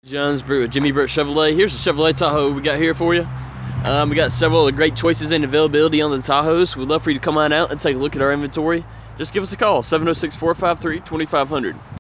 John's with Jimmy Burt Chevrolet. Here's the Chevrolet Tahoe we got here for you. We got several of the great choices and availability on the Tahoes. We'd love for you to come on out and take a look at our inventory. Just give us a call, 706-453-2500.